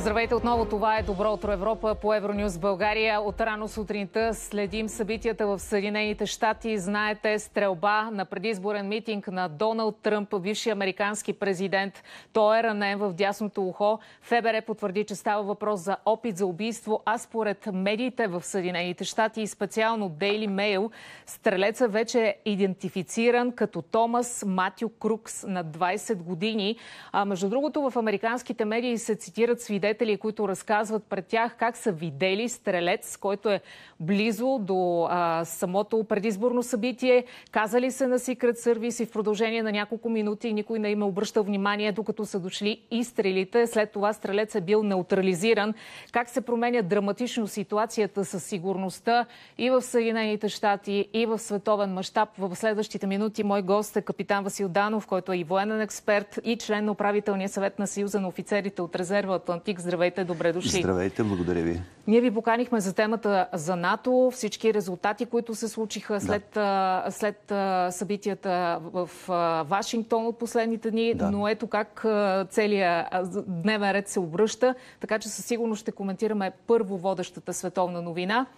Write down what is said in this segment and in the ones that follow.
Здравейте отново, това е Добро утро Европа по Евронюс България. От рано сутринта следим събитията в Съединените щати. Знаете, стрелба на предизборен митинг на Доналд Тръмп, бивши американски президент. Той е ранен в дясното ухо. ФБР потвърди, че става въпрос за опит за убийство, а според медиите в Съединените щати и специално Daily Mail, стрелецът вече е идентифициран като Томас Матю Крукс на 20 години. Между другото, в американските медии се цитират свидетели, които разказват пред тях как са видели стрелец, който е близо до самото предизборно събитие. Казали се на Secret Service и в продължение на няколко минути никой не им е обръщал внимание, докато са дошли и стрелите. След това стрелец е бил неутрализиран. Как се променя драматично ситуацията със сигурността и в Съединените щати, и в световен мащаб. В следващите минути мой гост е капитан Васил Данов, който е и военен експерт и член на управителния съвет на Съюза на офицерите от резерва Атлантик. Здравейте, добре дошли. Здравейте, благодаря ви. Ние ви поканихме за темата за НАТО, всички резултати, които се случиха след събитията в Вашингтон от последните дни, но ето как целият дневен ред се обръща, така че със сигурност ще коментираме първо водещата световна новина.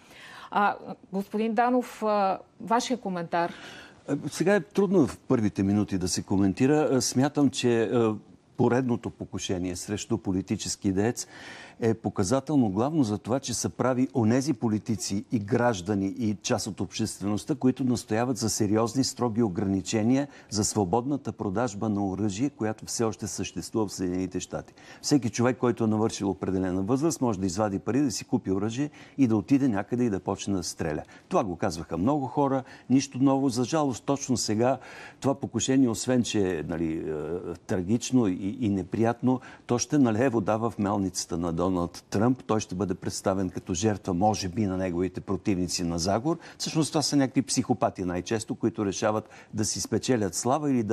Господин Данов, вашия коментар? Сега е трудно в първите минути да се коментира. Смятам, че поредното покушение срещу политически деец е показателно главно за това, че са прави онези политици и граждани и част от обществеността, които настояват за сериозни, строги ограничения за свободната продажба на оръжие, която все още съществува в Съединените щати. Всеки човек, който е навършил определена възраст, може да извади пари, да си купи оръжие и да отиде някъде и да почне да стреля. Това го казваха много хора, нищо ново. За жалост, точно сега това покушение, освен че е трагично и неприятно, то ще налее вода в мелницата на Доналд Тръмп. Той ще бъде представен като жертва, може би, на неговите противници на заговор. Всъщност това са някакви психопати най-често, които решават да си спечелят слава или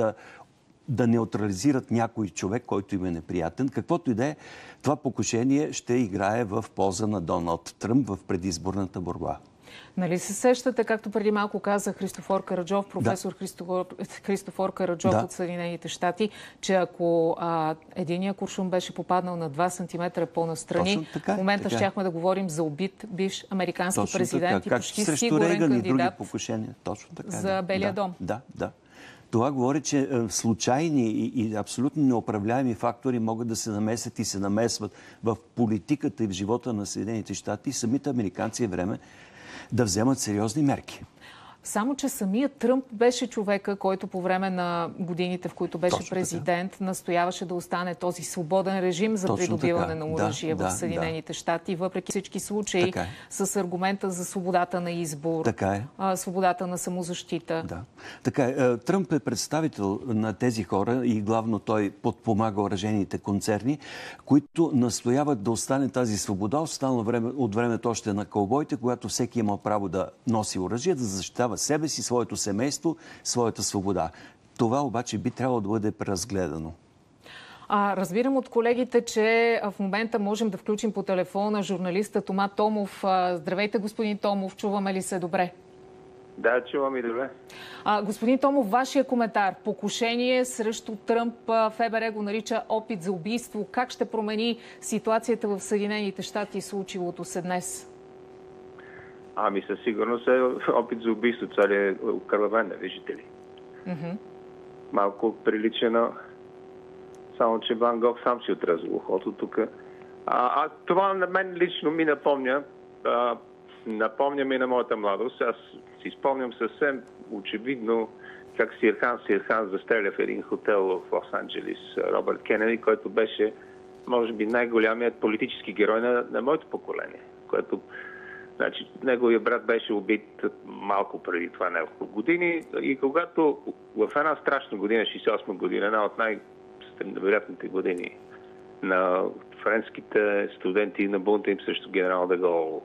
да неутрализират някой човек, който им е неприятен. Каквото и да е, това покушение ще играе в полза на Доналд Тръмп в предизборната борба. Нали се сещате, както преди малко каза Христофор Караджов, професор Христофор Караджов от Съединените щати, че ако единия куршум беше попаднал на 2 см по-настрани, в момента щяхме да говорим за убит бивш американски президент и почти сигурен кандидат за Белия дом. Да. Това говори, че случайни и абсолютно неуправляеми фактори могат да се намесят и се намесват в политиката и в живота на Съединените щати и самите американци е време да вземат сериозни мерки. Само че самият Тръмп беше човека, който по време на годините, в които беше президент, настояваше да остане този свободен режим за придобиване на оръжие в Съединените щати, въпреки всички случаи с аргумента за свободата на избор, свободата на самозащита. Така е. Тръмп е представител на тези хора и главно той подпомага оръжейните концерни, които настояват да остане тази свобода от времето още на каубойте, когато всеки има право да носи оръжие, да защитава себе си, своето семейство, своята свобода. Това обаче би трябвало да бъде преразгледано. Разбирам от колегите, че в момента можем да включим по телефона журналиста Тома Томов. Здравейте, господин Томов. Чуваме ли се добре? Да, чувам и добре. Господин Томов, вашия коментар. Покушение срещу Тръмп, ФБР го нарича опит за убийство. Как ще промени ситуацията в Съединените щати и случилото се днес? Със сигурност е опит за убийство. Това е окървавен, виждате ли? Малко прилича на... Само, че Ван Гог сам си отрезал ухото тук. Това на мен лично ми напомня. Напомня ми на моята младост. Аз си спомням съвсем очевидно как Сирхан застреля в един хотел в Лос-Анджелис Робърт Кенеди, който беше, може би, най-голямият политически герой на моето поколение, което... Значи, неговият брат беше убит малко преди това няколко години и когато в една страшна година, 68 година, една от най-невероятните години на френските студенти на бунта им срещу генерал де Гол,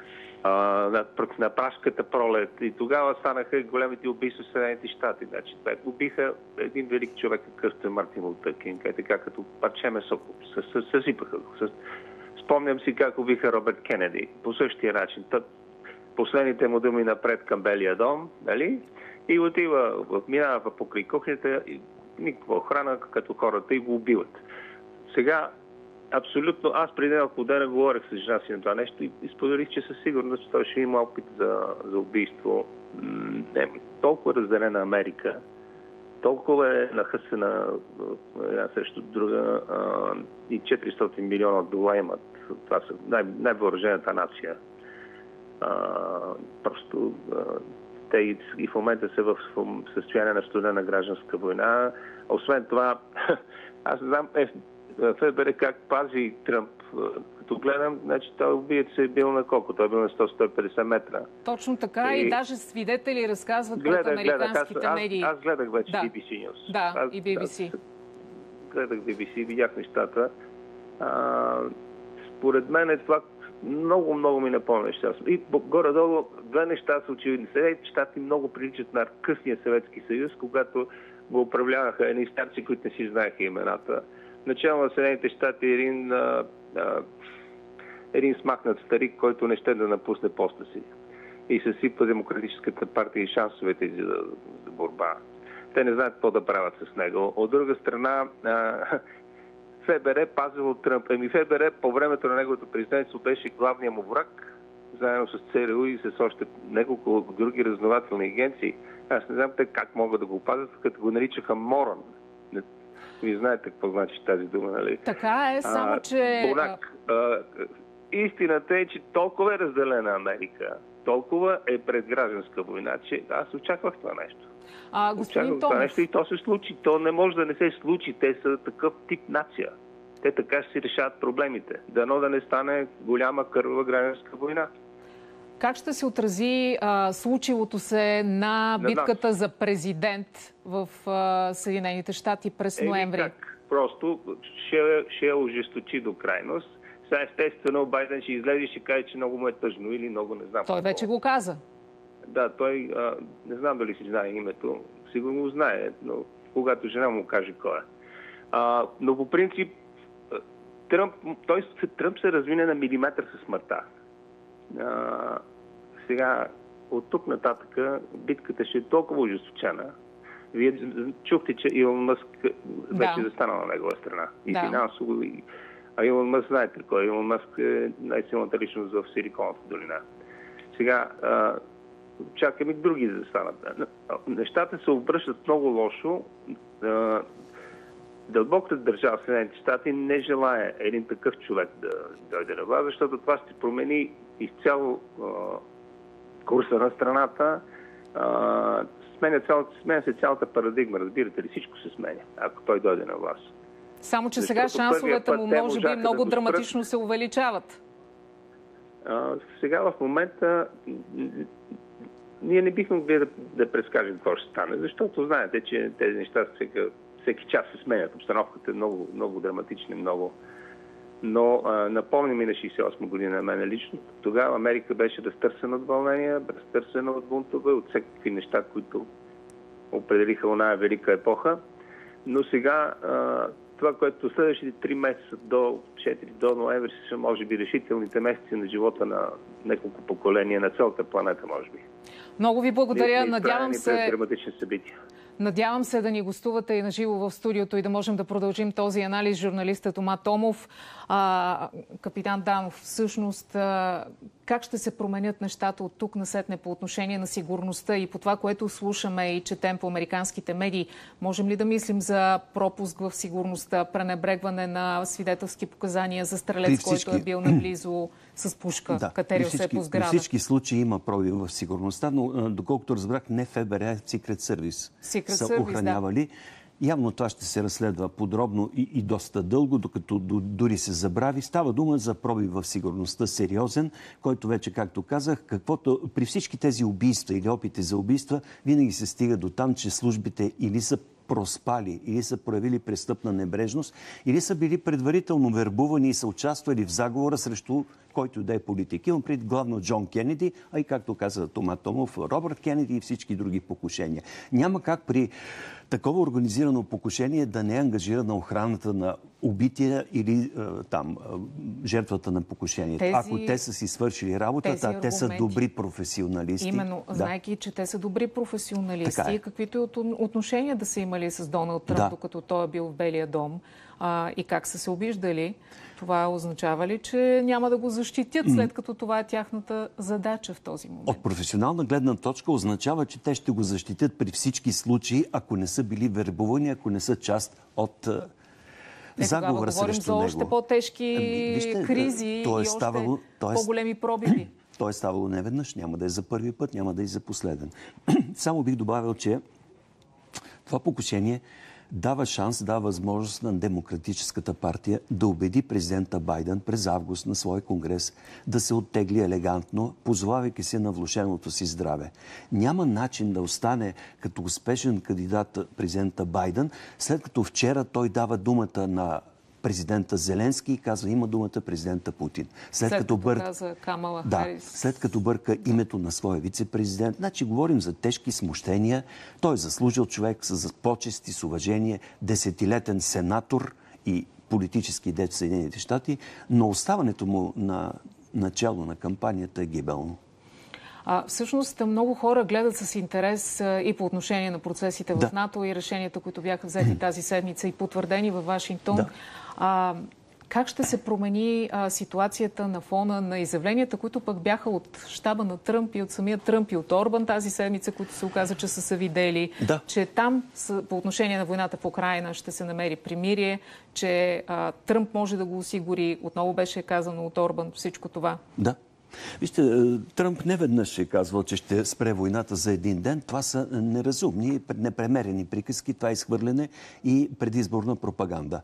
на Пражската пролет и тогава станаха големите убийства в Съединените щати. Значи, убиха един велик човек, какъвто е Мартин Лутър Кинг, така като парче месо съсипаха. Спомням си как убиха Робърт Кенеди. По същия начин. Последните му думи напред към Белия дом, нали? И минава покрай кухнята, никаква охрана, като хората и го убиват. Сега Абсолютно. Аз преди няколко дена говорех с жена си на това нещо и споделих, че със сигурност той ще има опит за убийство. Толкова разделена Америка, толкова е нахъсена една срещу друга и 400 милиона дола имат. Това са най-въоръжената нация. Просто те и в момента са в състояние на студена гражданска война. Освен това, аз не знам ФБР как пази Тръмп. Като гледам, значи той убиец е бил на колко? Той е бил на 100-150 метра. Точно така и даже свидетели разказват пред американските медии. Аз гледах вече BBC News. Да, и BBC. Гледах BBC, видях нещата. Според мен е това много ми напомня неща. И горе-долу две неща са очевидни. Съединените щати много приличат на късния Съветски съюз, когато го управляваха едни старци, които не си знаеха имената. Начало на Съединените щати един смахнат старик, който не ще да напусне поста си. И съсипва Демократическата партия и шансовете за борба. Те не знаят какво да правят с него. От друга страна, ФБР пазило Тръмп. ФБР по времето на неговото президентство беше главният му враг, заедно с ЦРУ и с още няколко други разузнавателни агенции. Аз не знам те как могат да го пазят, като го наричаха Морон. Вие знаете какво значи тази дума, нали? Така е, само че... Бонак. Истината е, че толкова е разделена Америка, толкова е пред гражданска война, че аз очаквах това нещо. Господин Томов... И то се случи. То не може да не се случи. Те са такъв тип нация. Те така ще си решават проблемите. Дано да не стане голяма кървава гражданска война. Как ще се отрази случилото се на битката за президент в Съединените щати през ноември? Как? Просто ще я ожесточи до крайност. Сега естествено Байден ще излезе и ще каже, че много му е тъжно или много не знам. Той вече го каза. Да, той не знам дали си знае името. Сигурно го знае, но когато жена му каже кой е. Но по принцип Тръмп се развине на милиметър със смъртта. Сега, от тук нататък битката ще е толкова ожесточена. Вие чухте, че Илон Мъск вече застана на негова страна. И финансово. А Илон Мъск, знаете кой? Илон Мъск е най-силната личност в Силиконовата долина. Сега, чакаме и други да станат. Нещата се обръщат много лошо. Дълбоката държава в Съединените щати не желае един такъв човек да дойде на власт, защото това ще промени изцяло курса на страната. Сменя се цялата парадигма, разбирате ли? Всичко се сменя, ако той дойде на власт. Само, че сега шансовете му може би много драматично се увеличават. Сега в момента ние не бихме могли да предскажем какво ще стане, защото знаете, че тези неща всеки час се сменят. Обстановката е много драматична, много. Но напомня ми на 68 година на мен лично. Тогава Америка беше разтърсена от вълнения, разтърсена от бунтове, от всякакви неща, които определиха оная велика епоха. Но сега това, което следващите 3 месеца до 4 до ноември са може би решителните месеци на живота на няколко поколения на цялата планета, може би. Много ви благодаря. Надявам се да ни гостувате и на живо в студиото и да можем да продължим този анализ. Журналистът Тома Томов, капитан Данов, всъщност как ще се променят нещата от тук насетне по отношение на сигурността и по това, което слушаме и четем по американските медии? Можем ли да мислим за пропуск в сигурността, пренебрегване на свидетелски показания за стрелец, който е бил наблизо с пушка, катерил се по сграда? При всички случаи има пробив в сигурността, но доколкото разбрах, не ФБР, а Secret Service са охранявали. Явно това ще се разследва подробно и доста дълго, докато дори се забрави. Става дума за пробив в сигурността сериозен, който вече, както казах, при всички тези убийства или опити за убийства, винаги се стига до там, че службите или са проспали, или са проявили престъпна небрежност, или са били предварително вербувани и са участвали в заговора срещу който да е политик. Имам пред главно Джон Кенеди, а и както каза Тома Томов, Робърт Кенеди и всички други покушения. Няма как при такова организирано покушение да не е ангажирана охраната на убития или жертвата на покушението. Ако те са си свършили работата, те са добри професионалисти. Именно, знаейки, че те са добри професионалисти, каквито и отношения да са имали с Доналд Тръмп, докато той е бил в Белия дом и как са се обиждали. Това означава ли, че няма да го защитят, след като това е тяхната задача в този момент? От професионална гледна точка означава, че те ще го защитят при всички случаи, ако не са били вербувани, ако не са част от заговора срещу него. Говорим за още по-тежки кризи и още по-големи пробиви. То е ставало неведнъж, няма да е за първи път, няма да е за последен. Само бих добавил, че това покушение дава шанс, дава възможност на Демократическата партия да убеди президента Байден през август на своя конгрес да се оттегли елегантно, позовавайки се на влошеното си здраве. Няма начин да остане като успешен кандидат президента Байден, след като вчера той дава думата на президента Зеленски и казва, има думата президента Путин. След като бърка името на своя вице-президент. Значи говорим за тежки смущения. Той е заслужил човек с почести, с уважение, десетилетен сенатор и политически деец в Съединените щати, но оставането му на начало на кампанията е гибелно. Всъщност много хора гледат с интерес и по отношение на процесите в НАТО и решенията, които бяха взети тази седмица и потвърдени във Вашингтон. Как ще се промени ситуацията на фона на изявленията, които пък бяха от щаба на Тръмп и от самия Тръмп и от Орбан тази седмица, които се оказа, че са се видели, че там по отношение на войната в Украйна ще се намери примирие, че Тръмп може да го осигури. Отново беше казано от Орбан всичко това. Да. Вижте, Тръмп неведнъж е казвал, че ще спре войната за един ден. Това са неразумни, непремерени приказки, това е изхвърляне и предизборна пропаганда.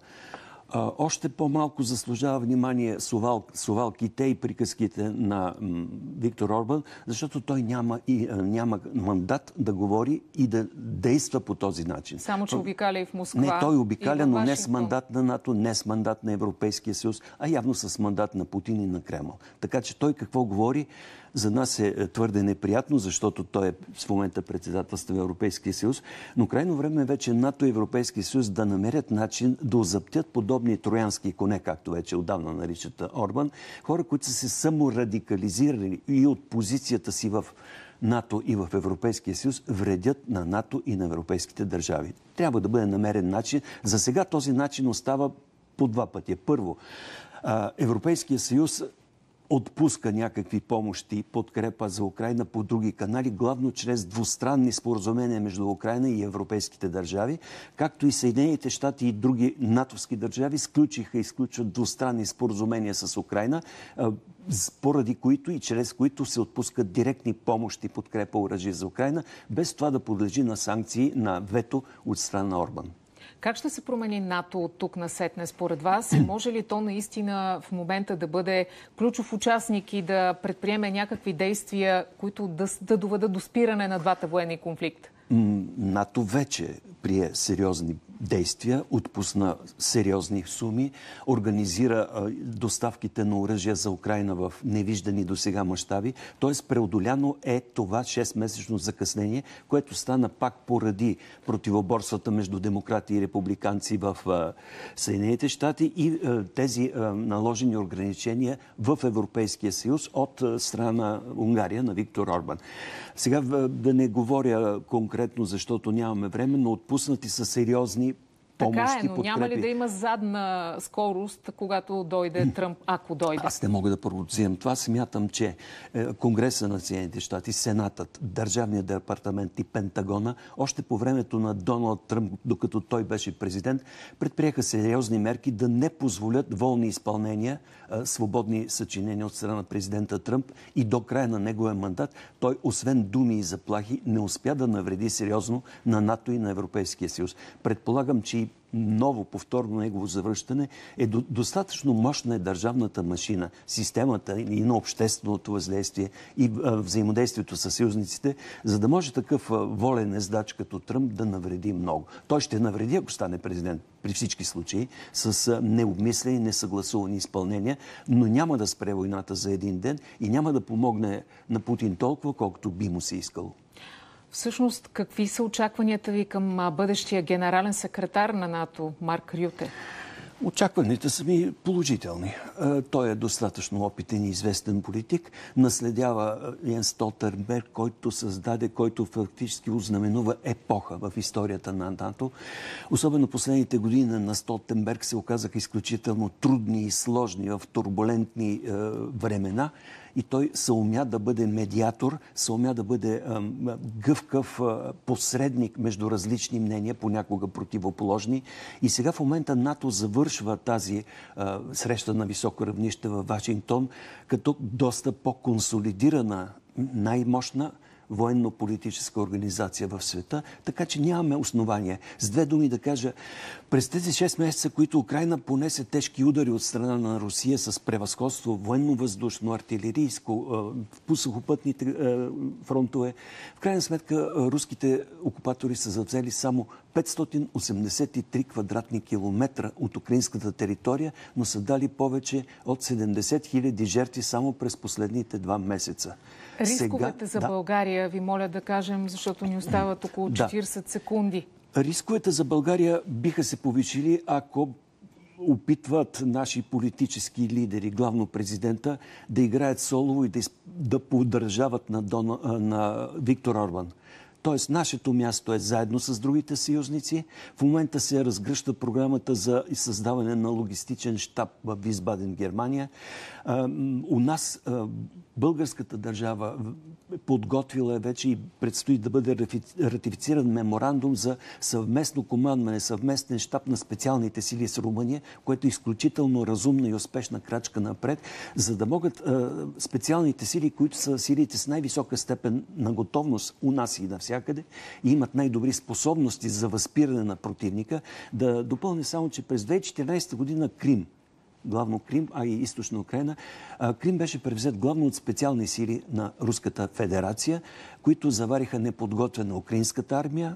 Още по-малко заслужава внимание совалките и приказките на Виктор Орбан, защото той няма мандат да говори и да действа по този начин. Само, че обикаля и в Москва. Не, той обикаля, но не с мандат на НАТО, не с мандат на Европейския съюз, а явно с мандат на Путин и на Кремъл. Така че той какво говори, за нас е твърде неприятно, защото той е в момента председателство в Европейския съюз, но крайно време е вече НАТО и Европейския съюз да намерят начин да озаптят подобни троянски коне, както вече отдавна наричат Орбан, хора, които са се саморадикализирали и от позицията си в НАТО и в Европейския съюз, вредят на НАТО и на европейските държави. Трябва да бъде намерен начин. За сега този начин остава по два пътя. Първо, Европейския съюз отпуска някакви помощи, подкрепа за Украйна по други канали, главно чрез двустранни споразумения между Украйна и европейските държави, както и Съединените щати и други натовски държави сключиха и изключват двустранни споразумения с Украйна, поради които и чрез които се отпускат директни помощи, подкрепа, оръжие за Украйна, без това да подлежи на санкции, на вето от страна на Орбан. Как ще се промени НАТО от тук насетне според вас? И може ли то наистина в момента да бъде ключов участник и да предприеме някакви действия, които да доведат до спиране на двата военни конфликта? НАТО вече прие сериозни действия, отпусна сериозни суми, организира доставките на оръжия за Украйна в невиждани досега мащаби. Т.е. преодоляно е това 6-месечно закъснение, което стана пак поради противоборствата между демократи и републиканци в Съединените щати и тези наложени ограничения в Европейския съюз от страна на Унгария, на Виктор Орбан. Сега да не говоря конкретно, защото нямаме време, но отпуснати са сериозни помощи, така е, но няма ли да има задна скорост, когато дойде Тръмп, ако дойде? Аз не мога да провоцирам това. Смятам, че Конгреса на Съединените щати, Сенатът, Държавният департамент и Пентагона, още по времето на Доналд Тръмп, докато той беше президент, предприеха сериозни мерки да не позволят волни изпълнения, свободни съчинения от страна на президента Тръмп и до края на неговия мандат той, освен думи и заплахи, не успя да навреди сериозно на НАТО и на Европейския съюз. Предполагам, че и ново, повторно негово завръщане е достатъчно мощна е държавната машина, системата и на общественото въздействие и взаимодействието с съюзниците, за да може такъв волен ездач като Тръмп да навреди много. Той ще навреди, ако стане президент, при всички случаи, с необмислени, несъгласувани изпълнения, но няма да спре войната за един ден и няма да помогне на Путин толкова, колкото би му се искало. Всъщност, какви са очакванията ви към бъдещия генерален секретар на НАТО Марк Рюте? Очакваните са ми положителни. Той е достатъчно опитен и известен политик. Наследява Йенс Столтенберг, който създаде, който фактически ознаменува епоха в историята на НАТО. Особено последните години на Столтенберг се оказаха изключително трудни и сложни в турбулентни времена. И той съумя да бъде медиатор, съумя да бъде гъвкав посредник между различни мнения, понякога противоположни. И сега в момента НАТО завършва тази среща на високо равнище във Вашингтон като доста по-консолидирана, най-мощна военно-политическа организация в света, така че нямаме основание. С две думи да кажа, през тези 6 месеца, които Украйна понесе тежки удари от страна на Русия с превъзходство военно-въздушно, артилерийско, по сухопътните фронтове, в крайна сметка руските окупатори са завзели само 583 квадратни километра от украинската територия, но са дали повече от 70 хиляди жертви само през последните 2 месеца. Рисковете за България, ви моля да кажем, защото ни остават около 40 секунди. Рисковете за България биха се повишили, ако опитват наши политически лидери, главно президента, да играят солово и да поддържават на Виктор Орбан. Тоест, нашето място е заедно с другите съюзници. В момента се разгръща програмата за създаване на логистичен щаб в Висбаден, Германия. У нас българската държава подготвила вече и предстои да бъде ратифициран меморандум за съвместно командване, съвместен щаб на специалните сили с Румъния, което е изключително разумна и успешна крачка напред, за да могат специалните сили, които са силите с най-висока степен на готовност у нас и навсякъде, и имат най-добри способности за възпиране на противника. Да допълня само, че през 2014 година Крим, главно Крим, а и източна Украйна, Крим беше превзет главно от специални сили на Руската федерация, които завариха неподготвена украинската армия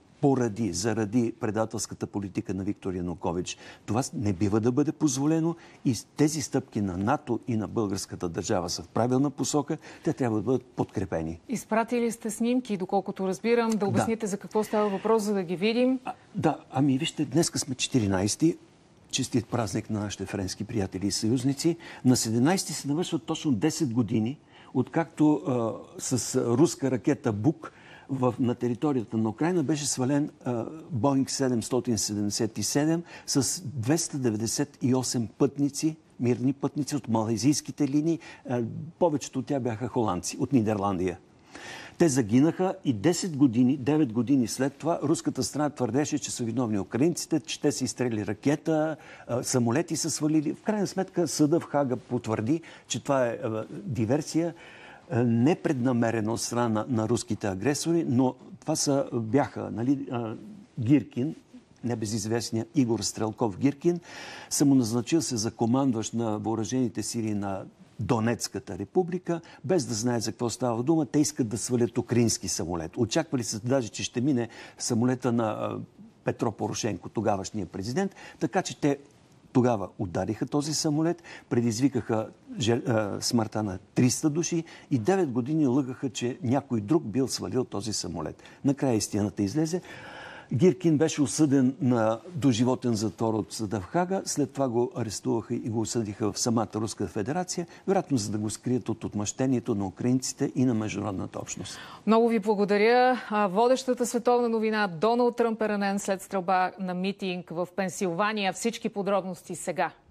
заради предателската политика на Виктор Янукович. Това не бива да бъде позволено и тези стъпки на НАТО и на българската държава са в правилна посока. Те трябва да бъдат подкрепени. Изпратили сте снимки, доколкото разбирам, да обясните за какво става въпрос, за да ги видим. Ами вижте, днеска сме 14-ти. Честит празник на нашите френски приятели и съюзници. На 17-ти се навършват точно 10 години, откакто с руска ракета БУК на територията на Украйна беше свален Боинг 777 с 298 пътници, мирни пътници от малайзийските линии. Повечето от тях бяха холандци от Нидерландия. Те загинаха и 9 години след това руската страна твърдеше, че са виновни украинците, че те са изстрели ракета, самолети са свалили. В крайна сметка съда в Хага потвърди, че това е диверсия, непреднамерена от страна на руските агресори, но това бяха Гиркин, небезизвестния Игор Стрелков Гиркин, самоназначил се за командващ на въоръжените сили на Донецката република, без да знае за какво става дума. Те искат да свалят украински самолет. Очаквали се даже, че ще мине самолета на Петро Порошенко, тогавашния президент, така че те тогава удариха този самолет, предизвикаха смъртта на 300 души и 9 години лъгаха, че някой друг бил свалил този самолет. Накрая истината излезе. Гиркин беше осъден на доживотен затвор от съда в Хага. След това го арестуваха и го осъдиха в самата Руска федерация, вероятно за да го скрият от отмъщението на украинците и на международната общност. Много ви благодаря. Водещата световна новина: Доналд Тръмп е ранен след стрелба на митинг в Пенсилвания. Всички подробности сега.